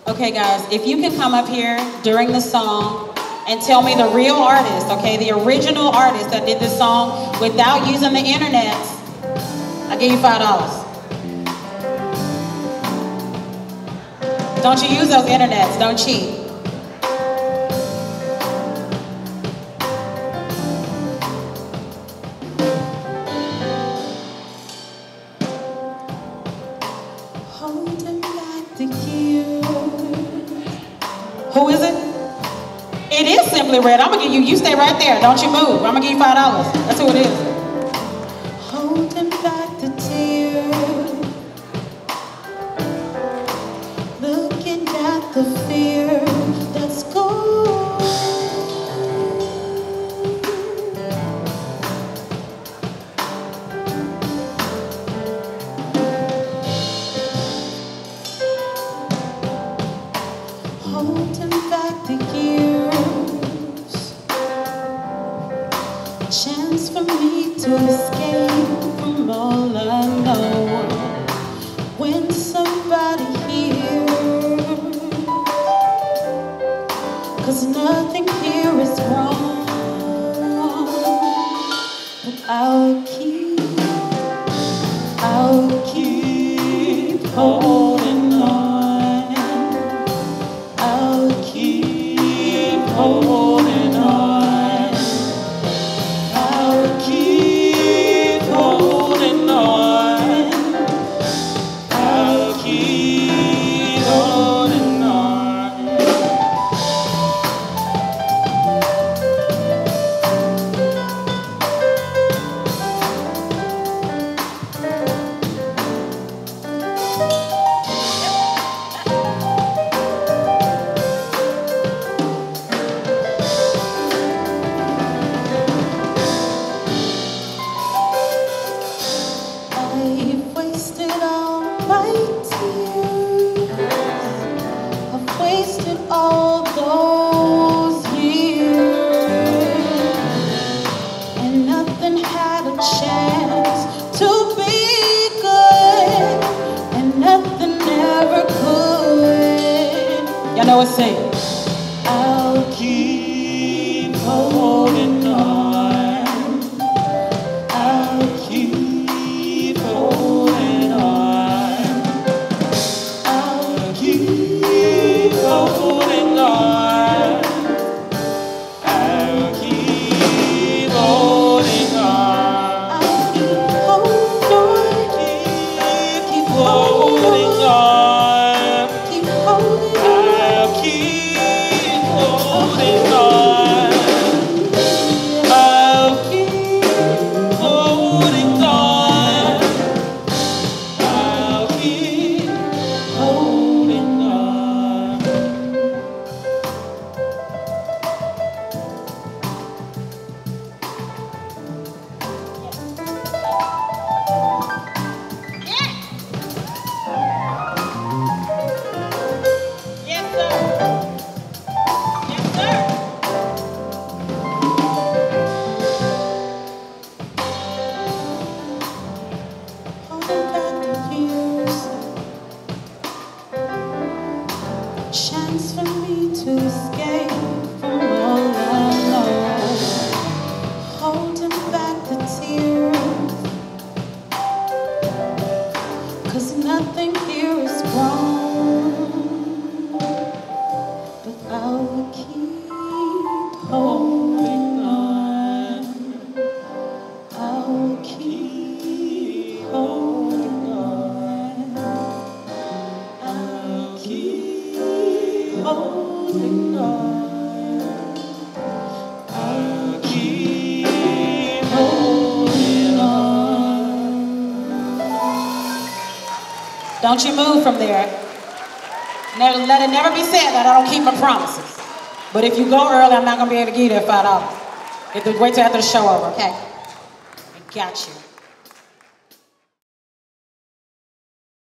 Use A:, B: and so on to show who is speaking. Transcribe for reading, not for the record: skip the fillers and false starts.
A: Okay, guys, if you can come up here during the song and tell me the real artist, okay, the original artist that did this song without using the internet, I'll give you $5. Don't you use those internets, don't cheat. Who is it? It is Simply Red. I'm gonna give you, you stay right there. Don't you move. I'm gonna give you $5. That's who it is. Holding back the tears, looking at the fear that's gone. Holding back the years, a chance for me to escape from all I know. When somebody hears, 'cause nothing here is wrong, but I'll keep holding on. Holding on, I'll keep holding on, I'll keep holding on. All those years, and nothing had a chance to be good, and nothing ever could. Y'all know what say? I'll keep holding on, I'll keep holding on, I'll keep holding on, I'll keep holding on, I'll keep holding on, keep holding on, I'll keep holding on, I'll keep holding on, I'll keep holding on. Chance for me to escape from all I know, holding back the tears, 'cause nothing here is wrong, but I'll keep holding on, I'll keep holding on, I'll keep holding on, I'll keep holding on. Don't you move from there. Let it never be said that I don't keep my promises. But if you go early, I'm not going to be able to give you that $5. Wait till after the show over, okay? I got you.